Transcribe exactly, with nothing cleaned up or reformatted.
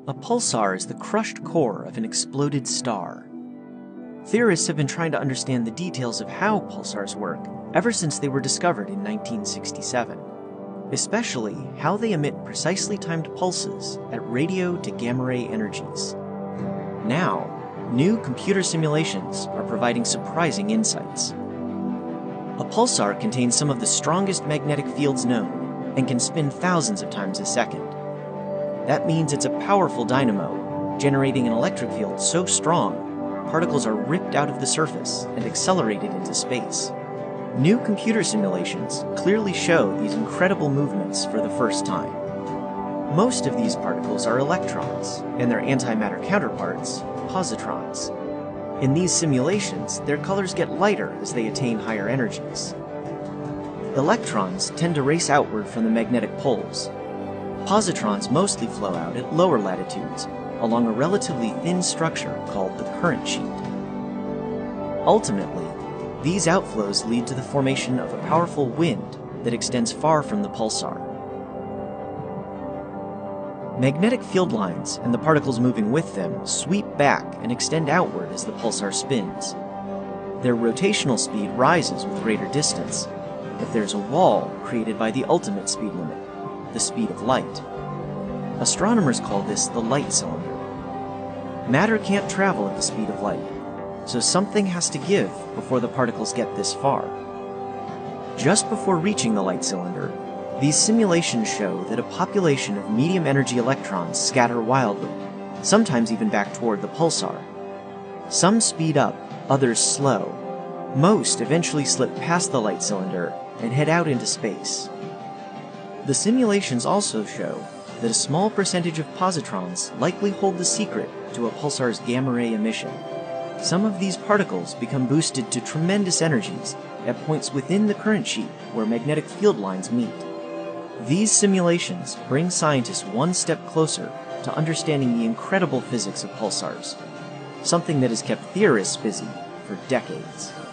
A pulsar is the crushed core of an exploded star. Theorists have been trying to understand the details of how pulsars work ever since they were discovered in nineteen sixty-seven, especially how they emit precisely timed pulses at radio to gamma ray energies. Now, new computer simulations are providing surprising insights. A pulsar contains some of the strongest magnetic fields known and can spin thousands of times a second. That means it's a powerful dynamo, generating an electric field so strong, particles are ripped out of the surface and accelerated into space. New computer simulations clearly show these incredible movements for the first time. Most of these particles are electrons, and their antimatter counterparts, positrons. In these simulations, their colors get lighter as they attain higher energies. Electrons tend to race outward from the magnetic poles. Positrons mostly flow out at lower latitudes, along a relatively thin structure called the current sheet. Ultimately, these outflows lead to the formation of a powerful wind that extends far from the pulsar. Magnetic field lines and the particles moving with them sweep back and extend outward as the pulsar spins. Their rotational speed rises with greater distance, if there's a wall created by the ultimate speed limit, the speed of light. Astronomers call this the light cylinder. Matter can't travel at the speed of light, so something has to give before the particles get this far. Just before reaching the light cylinder, these simulations show that a population of medium-energy electrons scatter wildly, sometimes even back toward the pulsar. Some speed up, others slow. Most eventually slip past the light cylinder and head out into space. The simulations also show that a small percentage of positrons likely hold the secret to a pulsar's gamma ray emission. Some of these particles become boosted to tremendous energies at points within the current sheet where magnetic field lines meet. These simulations bring scientists one step closer to understanding the incredible physics of pulsars, something that has kept theorists busy for decades.